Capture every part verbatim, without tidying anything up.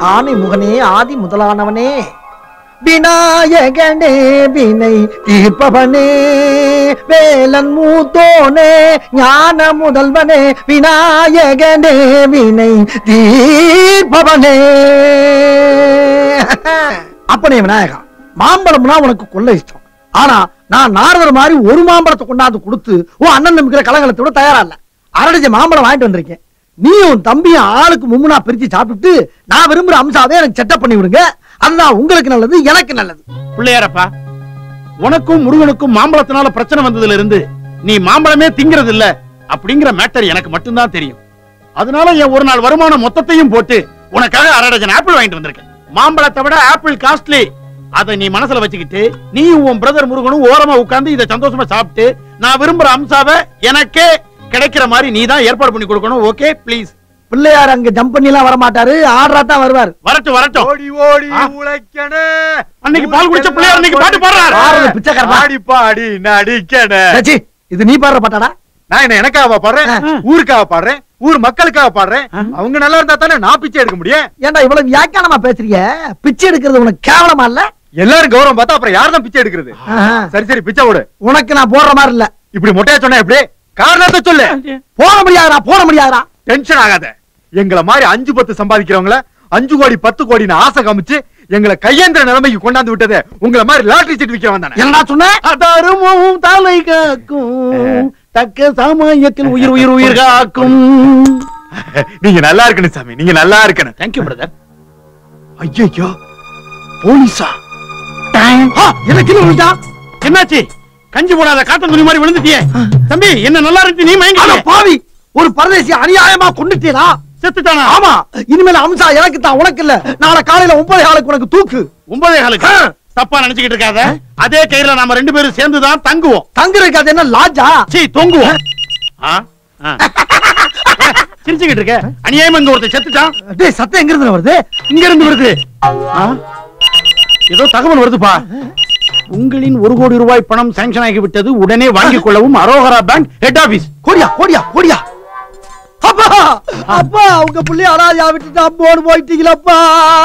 ஆனை முகனே ஆதி முதலானவனே விநாயகனே வினை தீர்ப்பவனே வேலன் மூத்தோனே ஞான முதல்வனே விநாயகனே வினை தீர்ப்பவனே. அப்பனே விநாயகா, மாம்பழம்னா உனக்கு கொள்ள இஷ்டம். ஆனா நான் நாரதர் மாதிரி ஒரு மாம்பழத்தை கொண்டாந்து கொடுத்து உன் அண்ணன் நம்பிக்கிற கலகலத்தோட தயாரா இல்ல. அரடிச்ச மாம்பழம் வாங்கிட்டு வந்திருக்கேன். நீ உன் தம்பியும் ஆளுக்கு மும்முனா பிரிச்சு சாப்பிட்டு நான் விரும்புற அம்சாவே எனக்கு செட்டப் பண்ணி விடுங்க. அதுதான் உங்களுக்கு நல்லது, எனக்கு நல்லது. பிள்ளையாரப்பா, உனக்கும் முருகனுக்கும் மாம்பழத்தினால பிரச்சனை வந்ததுல இருந்து நீ மாம்பழமே திங்கிறது இல்ல அப்படிங்கிற மேட்டர் எனக்கு மட்டும்தான் தெரியும். அதனால என் ஒரு நாள் வருமானம் மொத்தத்தையும் போட்டு உனக்காக அரை டஜன் ஆப்பிள் வாங்கிட்டு வந்திருக்கேன். மாம்பழத்தை விட ஆப்பிள் காஸ்ட்லி. அதை நீ மனசுல வச்சுக்கிட்டு நீ உன் பிரதர் முருகனும் ஓரமா உட்கார்ந்து இதை சந்தோஷமா சாப்பிட்டு நான் விரும்புற அம்சாவை எனக்கே கிடைக்கிற மாதிரி நீ தான் ஏற்பாடு பண்ணி கொடுக்கணும். Okay please. பிள்ளையார் அங்க ஜம்ப் பண்ணி எல்லாம் வர மாட்டாரு, ஆடுறா தான் வருவார். வரட்டும் வரட்டும். ஓடி ஓடி உழைக்கணே. அன்னைக்கு பால் குடிச்ச பிள்ளையார் அன்னைக்கு பாட்டு பாடுறாரு. ஆடுறது பிச்சைக்காரன். ஆடி பாடி நடிக்கணே. சச்சி, இது நீ பாடுற பாட்டாடா? நான் என்ன எனக்காக பாடுறேன், ஊருக்காக பாடுறேன், ஊர் மக்களுக்காக பாடுறேன். அவங்க நல்லா இருந்தா தானே நான் பிச்சை எடுக்க முடியும். ஏன்டா இவ்வளவு வியாக்கியானமா பேசுறீங்க? பிச்சை எடுக்கிறது உனக்கு கேவலமா இல்ல? எல்லாரும் கௌரவம் பார்த்தா அப்புறம் யார் தான் பிச்சை எடுக்கிறது? சரி சரி பிச்சை விடு. உனக்கு நான் போடுற மாதிரி இல்ல. இப்படி மொட்டையா சொன்னா எப்படி? காரணத்தை சொல்லு. போட முடியாதா? போட முடியாதா? டென்ஷன் ஆகாத. எங்களை மாதிரி அஞ்சு பத்து சம்பாதிக்கிறவங்கள அஞ்சு கோடி பத்து கோடின்னு ஆசை காமிச்சு எங்களை கையேந்திர நிலைமைக்கு கொண்டாந்து விட்டது உங்களை மாதிரி லாட்டரி சீட் விக்கிறவன் தானே. என்னடா சொன்ன? அதருமும் தலை காக்கும் தக்க சமயத்தில் உயிர் உயிர் உயிர் காக்கும். நீங்க நல்லா இருக்கணும் சாமி, நீங்க நல்லா இருக்கணும். Thank you brother. ஐயோ போலீஸா? எனக்கு என்னாச்சு? கஞ்சி போடாத காட்டன் துணி மாதிரி விழுந்துட்டியே தம்பி. என்ன நல்லா இருக்கு நீ மயங்க பாவி. ஒரு பரதேசி அநியாயமா கொண்டுட்டீரா? செத்துட்டானா? ஆமா. இனிமேல் அம்சா எனக்கு தான், உனக்கு இல்ல. நாளை காலையில ஒன்பதே காலுக்கு உனக்கு தூக்கு. ஒன்பதே காலுக்கு? தப்பா நினைச்சுக்கிட்டு இருக்காத. அதே கயிறுல நாம ரெண்டு பேரும் சேர்ந்துதான் தங்குவோம். தங்குறதுக்கு அது என்ன லாட்ஜா? சீ, தொங்குவோம். சிரிச்சுக்கிட்டு இருக்க. அநியாயமா இங்க ஒருத்தர் செத்துட்டான். டேய், சத்தம் எங்க இருந்து வருது? இங்க இருந்து வருது. ஏதோ தகவல் வருதுப்பா. உங்களின் ஒரு கோடி ரூபாய் பணம் சாங்ஷன் ஆகிவிட்டது, உடனே வாங்கிக் கொள்ளவும் அரோகரா பேங்க் ஹெட் ஆபீஸ். கோடியா கோடியா கோடியா. அப்பா அப்பா, உங்க புள்ளி அராஜா விட்டுட்டு அம்மோடு போயிட்டீங்களப்பா.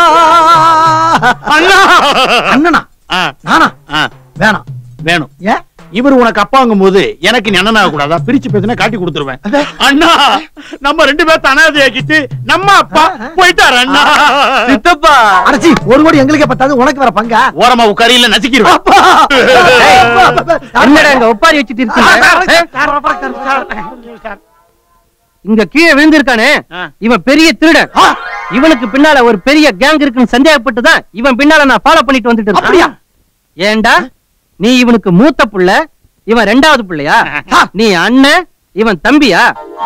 அண்ணா. அண்ணனா? நானா? வேணாம். வேணும். ஏன்? இவர் உனக்கு அப்பாங்கும் போது எனக்கு நீ அண்ணனாக கூடாதா? பிரிச்சு பேசினா காட்டி கொடுத்துருவேன். அண்ணா, நம்ம ரெண்டு பேர்த்த அனாதையாக்கிட்டு நம்ம அப்பா போயிட்டாரு. அண்ணா சித்தப்பா. அடச்சி, ஒரு கோடி எங்களுக்கே பத்தாது, உனக்கு வர பங்கா? ஓரமா உட்காரியில நசிக்கிடுவேன். என்னடா இங்க ஒப்பாரி வச்சுட்டு இருக்கீங்க? இங்க கீழே விழுந்திருக்கானே இவன் பெரிய திருடன். இவனுக்கு பின்னால ஒரு பெரிய கேங் இருக்குன்னு சந்தேகப்பட்டுதான் இவன் பின்னால நான் ஃபாலோ பண்ணிட்டு வந்துட்டு இருக்கேன். ஏண்டா, நீ இவனுக்கு மூத்த புள்ள, இவன் ரெண்டாவது பிள்ளையா? நீ அண்ணன், இவன் தம்பியா?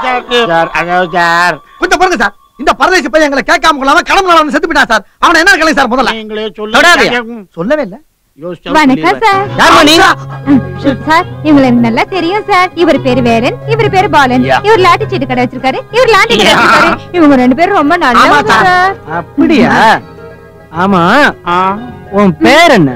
கொஞ்சம் பாருங்க சார், இந்த பரதேசி பையன் எங்களை கேட்காம கொள்ளாம கடம்புல செத்து போயிட்டான் சார். அவனை என்ன கேளுங்க சார் முதல்ல. சொல்லவே இல்ல. வணக்கம் சார். சார், இவங்களை எனக்கு நல்லா தெரியும் சார். இவர் பேரு வேலன், இவர் பேரு பாலன். இவர் லாட்டி சீட்டு கடை வச்சிருக்காரு, இவர் லாண்டி கடை வச்சிருக்காரு. இவங்க ரெண்டு பேரும் ரொம்ப நல்லவங்க சார். அப்படியா? ஆமா, உன் பேர் என்ன?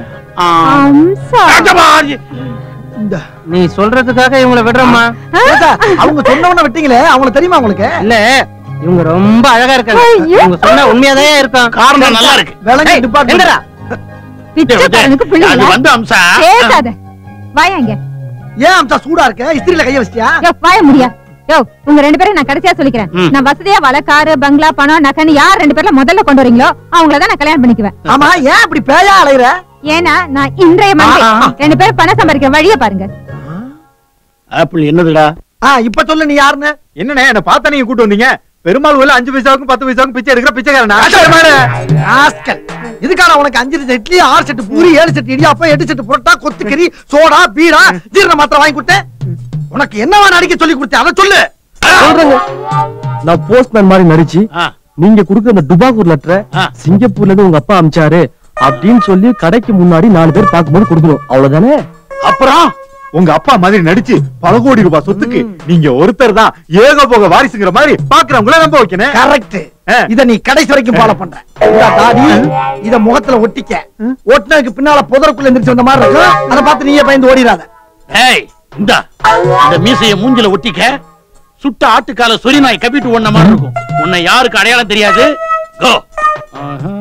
நீ சொல்றதுக்காக இவங்களை விடுறோமா? அவங்க சொன்னவன விட்டீங்களே, அவங்கள தெரியுமா உங்களுக்கு? இல்ல, இவங்க ரொம்ப அழகா இருக்காங்க. இவங்க சொன்னா உண்மையாதான் இருக்கும். காரணம் நல்லா இருக்கு. விலங்கு டிபார்ட்மெண்ட் பிச்சைக்காரனுக்கு பிள்ளை அது வந்து அம்சா. பேசாத. வாயாங்க. ஏன் அம்சா சூடா இருக்க? இஸ்திரியில கைய வச்சிட்டியா? யோ, வாய முடியா. யோ, உங்க ரெண்டு பேரும் நான் கடைசியா சொல்லிக்கிறேன். நான் வசதியா வள, காரு, பங்களா, பணம், நகன்னு யார் ரெண்டு பேர்ல முதல்ல கொண்டு வரீங்களோ அவங்கள தான் நான் கல்யாணம் பண்ணிக்குவேன். ஆமா, ஏன் இப்படி பேயா அலையற? ஏன்னா நான் இன்றைய மண்டே ரெண்டு பேரும் பணம் சம்பாதிக்கிற வழியை பாருங்க. ஆப்பிள் என்னதுடா? இப்ப சொல்லு, நீ யாருன்னு? என்னண்ணே, என்ன பார்த்தா நீங்க கூட்டு வந்தீங்க? பெருமாள் ஊர்ல அஞ்சு பைசாவுக்கும் பத்து பைசாவுக்கும் பிச்சை எடுக்கிற பிச்சைக்காரனா? இதுக்கான உனக்கு அஞ்சு செட் இட்லி, ஆறு செட்டு பூரி, ஏழு செட்டு இடியாப்பம், எட்டு செட்டு புரோட்டா, கொத்துக்கறி, சோடா, பீடா, ஜீரண மாத்திரை வாங்கி கொடுத்தேன். உனக்கு என்னவா நடிக்க சொல்லி கொடுத்தேன், அதை சொல்லு. நான் போஸ்ட்மேன் மாதிரி நடிச்சு நீங்க குடுக்குற அந்த டுபாகூர் லெட்டரை சிங்கப்பூர்ல இருந்து உங்க அப்பா அமிச்சாரு அப்படின்னு சொல்லி கடைக்கு முன்னாடி நாலு பேர் பார்க்கும்போது கொடுக்கணும், அவ்வளவுதானே? அப்புறம் உங்க அப்பா மாதிரி நடிச்சு பல கோடி ரூபாய் சொத்துக்கு நீங்க ஒருத்தர் தான் ஏக போக வாரிசுங்கிற மாதிரி பாக்குறவங்கள நம்ப வைக்கணும். கரெக்ட். இத நீ கடைசி வரைக்கும் ஃபாலோ பண்ற. தாடி இத முகத்துல ஒட்டிக்க. ஒட்டினதுக்கு பின்னால புதருக்குள்ள எந்திரிச்சு வந்த மாதிரி இருக்கும். அத பார்த்து நீயே பயந்து ஓடிராத. ஏய், இந்தா இந்த மீசைய மூஞ்சில ஒட்டிக்க. சுட்ட ஆட்டுக்கால சொறி நாய் கப்பிட்டு ஒண்ண மாதிரி இருக்கும். உன்னை யாருக்கு அடையாளம் தெரியாது. கோ.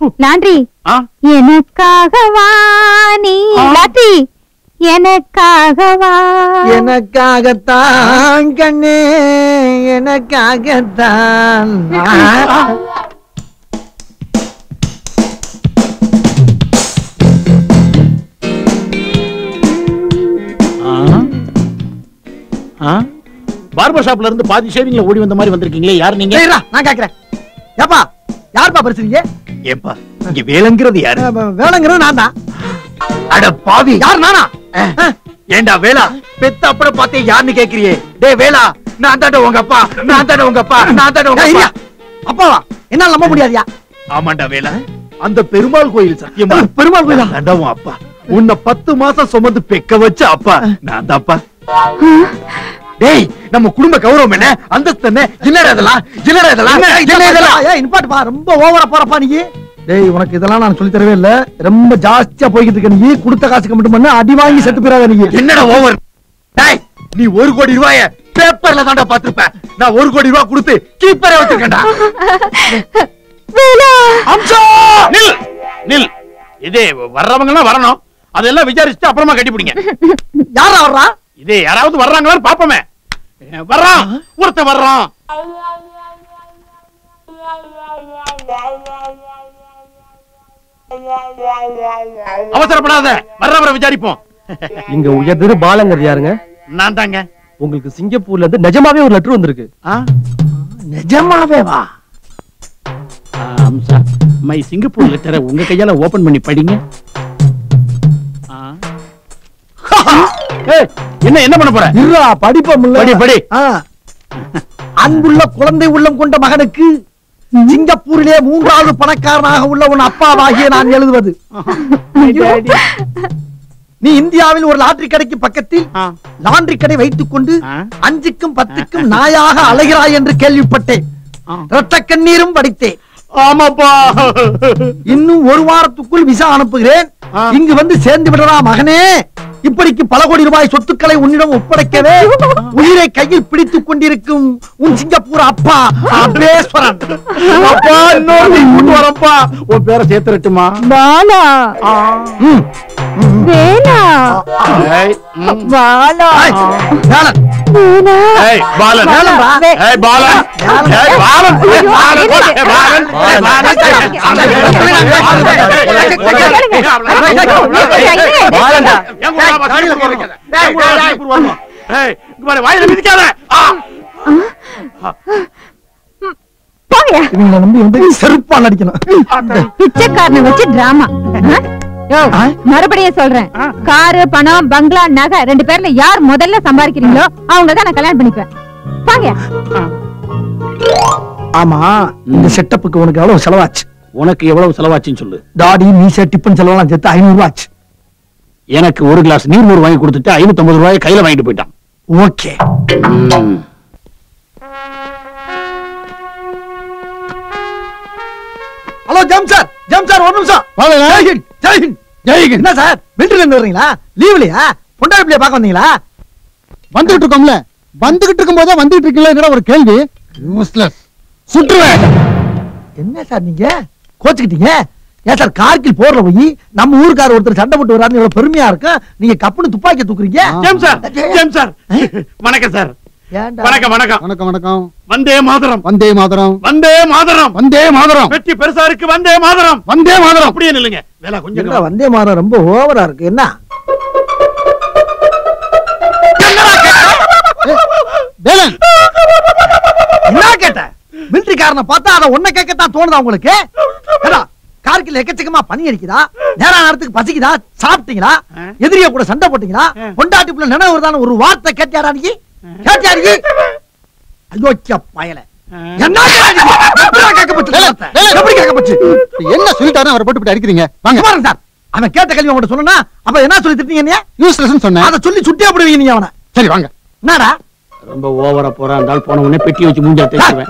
லாண்ட்ரி எனக்காகவா நீ லாண்ட்ரி எனக்காகவா எனக்காகத்தான் கண்ணே எனக்காகத்தான் பார்பர் ஷாப்ல இருந்து பாதி ஷேவிங்ல ஓடி வந்த மாதிரி வந்திருக்கீங்களே, யார் நீங்க? நான் கேக்குறேன். ஏப்பா யார்ப்பா பேசுறீங்க? ஏப்பா இங்க வேலைங்கிறது யாரு? வேலைங்கிறது நான் தான். அட பாவி, யார் நானா? ஏண்டா வேலா பெத்த அப்புறம் பார்த்தே யாருன்னு கேக்குறியே? டேய் வேலா, நான் தாண்ட உங்க அப்பா, நான் தாண்ட உங்க அப்பா, நான் தாண்ட உங்க அப்பா. அப்பாவா? என்னால நம்ப முடியாதியா? ஆமாண்டா வேலா, அந்த பெருமாள் கோயில் சத்தியமா பெருமாள் கோயிலா? தாண்டா உன் அப்பா. உன்னை பத்து மாசம் சுமந்து பெக்க வச்ச அப்பா நான் தான்ப்பா. டேய் நம்ம குடும்ப கௌரவம் என்ன, அந்தஸ்து என்ன? என்னடா இதெல்லாம்? என்னடா இதெல்லாம்? என்ன இதெல்லாம்? ஏய் இன்பாட்பா, ரொம்ப ஓவரா போறப்பா நீ. டேய் உனக்கு இதெல்லாம் நான் சொல்லி தரவே இல்ல. ரொம்ப ஜாஸ்தியா போய்கிட்டு இருக்க நீ. கொடுத்த காசுக்கு மட்டும் பண்ண அடி வாங்கி செத்து போறாத நீ. என்னடா ஓவர்? டேய் நீ ஒரு கோடி ரூபாய பேப்பர்ல தான்டா பாத்துப்ப. நான் ஒரு கோடி ரூபாய் கொடுத்து கீப்பரே வச்சிருக்கேன்டா. அம்சா நில் நில். இதே வர்றவங்க எல்லாம் வரணும், அதெல்லாம் விசாரிச்சுட்டு அப்புறமா கட்டி பிடிங்க. யாரா வர்றா? இதே யாராவது வர்றாங்களான்னு பாப்போமே. வர்றான் ஒருத்த வர்றான். அவசரப்படாத, வர்றவரை விசாரிப்போம். இங்க உயர்திரு பாலங்கர் யாருங்க? நான் தாங்க. உங்களுக்கு சிங்கப்பூர்ல இருந்து நிஜமாவே ஒரு லெட்டர் வந்திருக்கு. நிஜமாவே வா? அம்சா, மை சிங்கப்பூர் லெட்டரை உங்க கையால ஓபன் பண்ணி படிங்க. என்ன என்ன பண்ண போற? இருடா படிப்ப முல்ல. படி படி. அன்புள்ள குழந்தை உள்ளம் கொண்ட மகனுக்கு சிங்கப்பூரிலே மூன்றாவது பணக்காரனாக உள்ள உன் அப்பாவாகிய நான் எழுதுவது. நீ இந்தியாவில் ஒரு லாட்டரி கடைக்கு பக்கத்தில் லாண்டரி கடை வைத்துக் கொண்டு அஞ்சுக்கும் பத்துக்கும் நாயாக அலைகிறாய் என்று கேள்விப்பட்டேன். ரத்த கண்ணீரும் படித்தேன். ஆமாப்பா, இன்னும் ஒரு வாரத்துக்குள் விசா அனுப்புகிறேன். இங்கு வந்து சேர்ந்து விடறா மகனே. இப்படிக்கு பல கோடி ரூபாய் சொத்துக்களை உன்னிடம் ஒப்படைக்கவே உயிரை கையில் பிடித்துக் கொண்டிருக்கும் உன் சிங்கப்பூர் அப்பா அபேஸ்வரன். அப்பா இன்னொரு கூட்டு வரப்பா. உன் பேரை சேர்த்துட்டுமா? பாலா வேலா பாலா பாலன் ஏய் பாலன் ஏய் பாலன் ஏய் பாலன் பாலன் பாலன் வாயில மிதிக்காத. இவங்களை நம்பி வந்து செருப்பால் அடிக்கணும். பிச்சைக்காரனை வச்சு டிராமா. மறுபடியும் சொல்றேன், காரு பணம் பங்களா நகை ரெண்டு பேர்ல யார் முதல்ல சம்பாதிக்கிறீங்களோ அவங்க தான் நான் கல்யாணம் பண்ணிப்பேன். வாங்க. ஆமா, இந்த செட்டப்புக்கு உனக்கு எவ்வளவு செலவாச்சு? உனக்கு எவ்வளவு செலவாச்சுன்னு சொல்லு. தாடி மீசை டிப்பன் செலவெல்லாம் சேர்த்து ஐநூறு ரூபாய் ஆச்சு. எனக்கு ஒரு கிளாஸ் நீர் மோர் வாங்கி கொடுத்துட்டு ஐநூத்தி ஐம்பது ரூபாய் கையில வாங்கிட்டு போயிட்டான். ஓகே. ஹலோ ஜம் சார், ஜம் சார் ஒரு நிமிஷம். ஜெய்ஹிந்த் ஜெய்ஹிந்த் ஜெய்ஹிந்த். என்ன சார் மிலிட்டரில இருந்து வர்றீங்களா? லீவ்லயா? பொண்டாட்டி பிள்ளைய பார்க்க வந்தீங்களா? வந்துட்டு இருக்கோம்ல. வந்துகிட்டு இருக்கும் போதே வந்துட்டு இருக்கீங்களா ஒரு கேள்வி. யூஸ்லெஸ். சுற்றுவேன். என்ன சார் நீங்க கோச்சுக்கிட்டீங்க? ஏன் சார் கார்கில் போர்ல போய் நம்ம ஊருக்கார ஒருத்தர் சண்டை போட்டு வர்றாருன்னு எவ்வளவு பெருமையா இருக்கு. நீங்க கப்புன்னு துப்பாக்கி தூக்குறீங்க. ஜெம் சார், ஜெம் சார். வணக்கம் சார். வணக்கம் வணக்கம் வணக்கம் வணக்கம். வந்தே மாதரம், வந்தே மாதரம், வந்தே மாதரம், வந்தே மாதரம். வெற்றி பெருசா இருக்கு. வந்தே மாதரம், வந்தே மாதரம். அப்படியே நில்லுங்க. வேலை கொஞ்சம். வந்தே மாதரம் ரொம்ப ஓவரா இருக்கு. என்ன என்ன கேட்ட? மிலிட்டரி காரனை பார்த்தா அதை ஒன்ன கேட்கத்தான் தோணுதா உங்களுக்கு? கார்கில் எக்கச்சக்கமா பனி அடிக்குதா? நேர நேரத்துக்கு பசிக்குதா? சாப்பிட்டீங்களா? எதிரிய கூட சண்டை போட்டீங்களா? பொண்டாட்டி புள்ள நினைவு வருதான்னு ஒரு வார்த்தை கேட்டியாரா நீ? கேட்டியா நீ? அயோக்கிய பயல. என்ன என்ன சொல்லிட்டாரு அவரை போட்டு அடிக்கிறீங்க? வாங்க பாருங்க சார், அவன் கேட்ட கேள்வி உங்கள்ட்ட சொன்னா அப்ப என்ன சொல்லி திட்டீங்க? யூஸ்லெஸ் சொன்னேன். அதை சொல்லி சுட்டியா போடுவீங்க நீங்க அவனை. சரி வாங்க. என்னடா ரொம்ப ஓவரா போறான். அந்த ஆள் போன உடனே பெட்டி வச்சு மூஞ்சா தேய்ச்சுவேன்.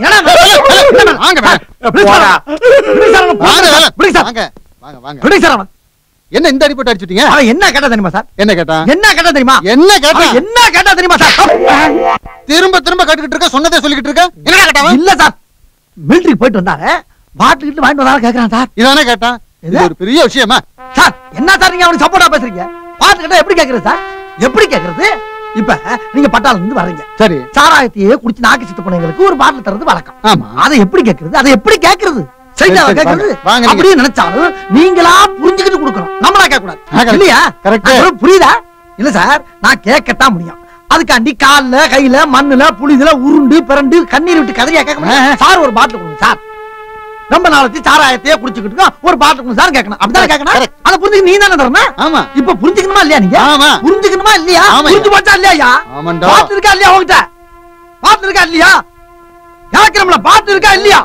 என்ன இந்த அடிப்பட்டு அடிச்சுட்டீங்க? அவன் என்ன கேட்டா தெரியுமா சார்? என்ன கேட்டா? என்ன கேட்டா தெரியுமா? என்ன கேட்டா? என்ன கேட்டா தெரியுமா சார்? திரும்ப திரும்ப கேட்டுக்கிட்டு இருக்க, சொன்னதே சொல்லிக்கிட்டு இருக்க. என்ன கேட்டா? இல்ல சார், மிலிட்டரி போயிட்டு வந்தாரு. பாட்டில் கிட்ட வாங்கிட்டு வந்தாலும் கேக்குறான் சார். இதானே கேட்டான். இது ஒரு பெரிய விஷயமா சார்? என்ன சார் நீங்க அவனுக்கு சப்போர்ட்டா பேசுறீங்க? பாட்டு கிட்ட எப்படி கேக்குறது சார்? எப்படி கேக்குறது? இப்ப நீங்க பட்டாளம் இருந்து வர்றீங்க, சரி, சாராயத்தையே குடிச்சு நாக்கு சித்து போனவங்களுக்கு ஒரு பாட்டில் தரது வழக்கம். ஆமா, அதை எப்படி கேக்குறது? அதை எப்படி கேக்குறது? சரியா கேக்குறது? அப்படியே நினைச்சாலும் நீங்களா புரிஞ்சுக்கிட்டு கொடுக்கணும், நம்மளா கேட்க கூடாது இல்லையா? புரியுதா? இல்ல சார், நான் கேட்கத்தான் முடியும். அதுக்காண்டி கால்ல கையில மண்ணுல புளிதுல உருண்டு பிறண்டு கண்ணீர் விட்டு கதறியா கேட்க முடியும்? சார் ஒரு பாட்டில் கொடுங்க சார், ரொம்ப நாளைக்கு சாராயத்தையே குடிச்சுக்கிட்டு ஒரு பாட்டில் கொடுங்க சார் கேட்கணும். அப்படிதான் கேட்கணும். அதை புரிஞ்சுக்க நீ தானே தரணும். ஆமா, இப்ப புரிஞ்சுக்கணுமா இல்லையா? நீங்க புரிஞ்சுக்கணுமா இல்லையா? புரிஞ்சு போச்சா இல்லையா? பாட்டு இருக்கா இல்லையா உங்ககிட்ட? பாட்டு இருக்கா இல்லையா? கேட்கிறோம்ல, பாட்டு இருக்கா இல்லையா?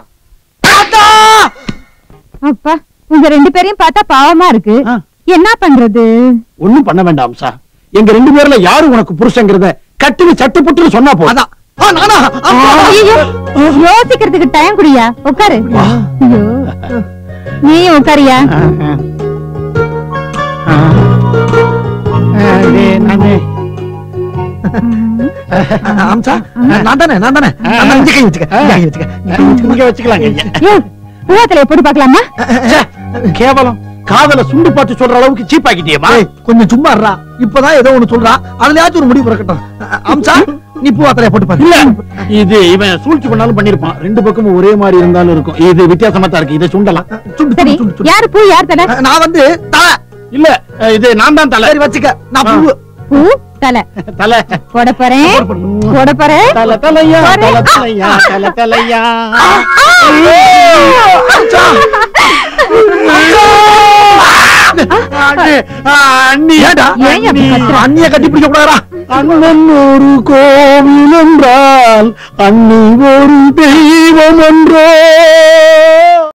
அப்பா, உங்க ரெண்டு பேரையும் பார்த்தா பாவமா இருக்கு. என்ன பண்றது? ஒண்ணும் பண்ண வேண்டாம் சார். எங்க ரெண்டு பேர்ல யாரு உனக்கு புருஷங்கிறத கட்டுன்னு சட்டு புட்டுன்னு சொன்னா போதும். யோசிக்கிறதுக்கு டைம் குடியா, உட்காரு. நீயும் உட்காரியா? போட்டு பாக்கலாமா? கேவலம், காதல சுண்டு பாட்டு சொல்ற அளவுக்கு சீப் ஆக்கிட்டியேமா. கொஞ்சம் சும்மா இருடா, இப்பதான் ஏதோ ஒண்ணு சொல்றா, அதுலயாச்சும் ஒரு முடிவு பிறக்கட்டும். அம்சா, நீ பூ அத்தலைய போட்டு பாரு. இல்ல, இது இவன் சூழ்ச்சி பண்ணாலும் பண்ணிருப்பான். ரெண்டு பக்கமும் ஒரே மாதிரி இருந்தாலும் இருக்கும். இது வித்தியாசமா தான் இருக்கு. இதை சுண்டலாம். சரி, யாரு பூ யார் தலை? நான் வந்து தலை. இல்ல, இது நான் தான் தலை. சரி வச்சுக்க, நான் பூ. பூ தலை தலை போட போறேன், போட போறேன். தலை தலையா, தலை தலையா, தலை தலையா. அண்ணிய கட்டி பிடிக்க கூடாதா? அண்ணன் ஒரு கோவில் என்றால் அண்ணி ஒரு தெய்வம் என்றோ.